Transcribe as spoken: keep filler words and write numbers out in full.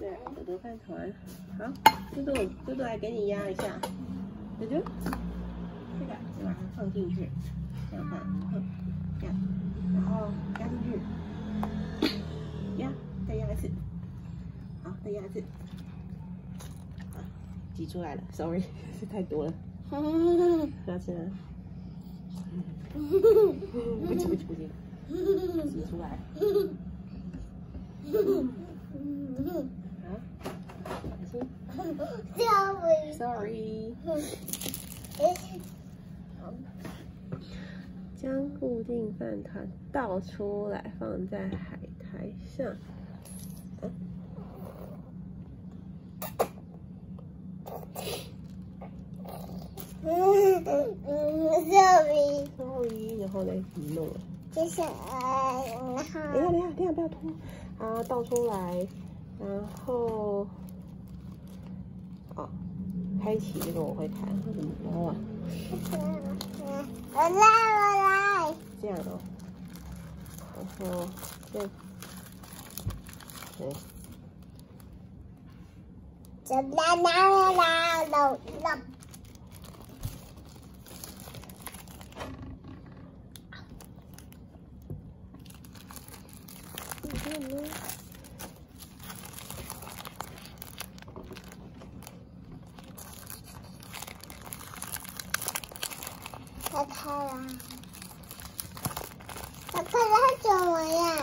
对，豆豆饭团。好，嘟嘟，嘟嘟来给你压一下。嘟嘟，这个就把它放进去，这样放，这样，然后压进去，压，再压一次。好，再压一次。好，挤出来了 ，sorry， 是太多了。要吃吗？不急不急不急，挤出来。好，小心。Sorry。将固定饭团倒出来，放在海苔上。嗯嗯，sorry sorry，然后呢，你弄了。接下来，然后。等一下等一下等一下，不要拖。啊，倒出来，然后，哦，开启这个我会弹，怎么摸啊？我来我来。这样哦，然后这，对。就啦啦啦啦啦啦。开开啦！开开它怎么样？